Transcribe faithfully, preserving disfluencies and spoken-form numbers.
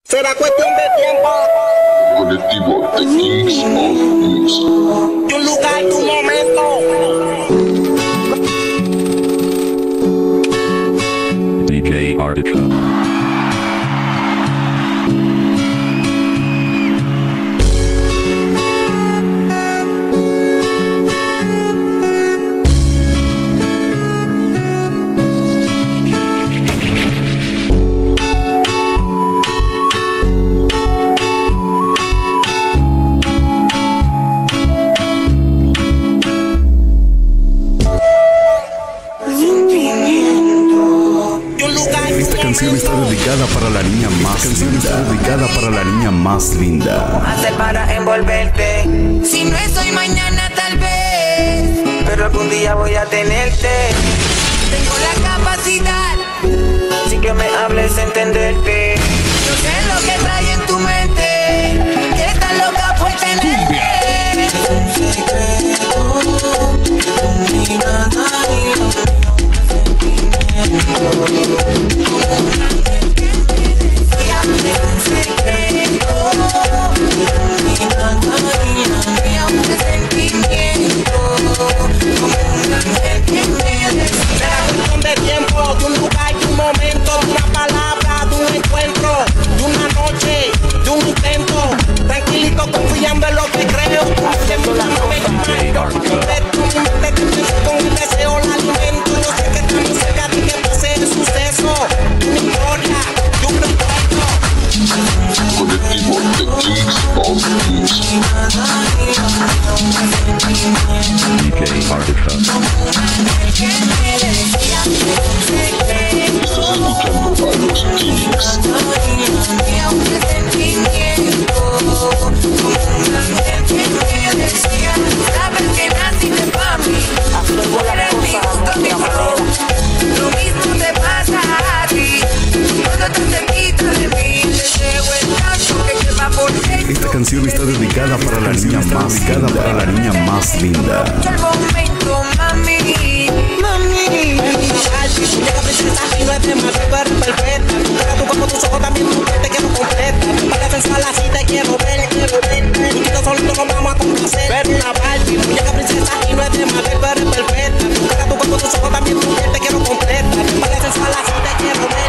Será cuestión de tiempo. Colectivo The Kings of Blues. Tu lugar, tu momento. D J Artica. Esta canción está dedicada para la niña más linda. Está dedicada para la niña más linda. Hacer para envolverte. Si no estoy mañana tal vez, pero algún día voy a tenerte. Tengo la capacidad, si que me hables entenderte. Yo sé lo que trae en tu mente, que estás loca por tenerte. Un secreto, un mirada y De tiempo, de un lugar, de un momento, de una palabra, de un encuentro, de una noche, de un intento. Tranquilito, confiando en lo que creo. Haciendo la con el deseo, la alimento. Yo sé que estamos cerca de que pase el suceso. Una historia, de un recuerdo. Colectivo The Kings of Blues. D J Artica. Estás escuchando a los Kings. Sabes que naciste para mí. Eres mi gusto, mi flow. Lo mismo te pasa a ti. Cuando te cerquita de mí, deseo el tanto que quema por dentro. Esta canción está dedicada para la niña más dedicada para la niña más linda. El momento, mami, mami. Llega princesa y no es de más, tú eres perfecta. Tu cara, tu cuerpo, tus ojos también, tu piel te quiero completa. Para sensual así te quiero ver, quiero ver. Y quito solito nos vamos a complacer. Ver una Barbie, llega princesa y no es de más, tú eres perfecta. Tu cara, tu cuerpo, tus ojos también, tu piel te quiero completa. Para sensual así te quiero ver.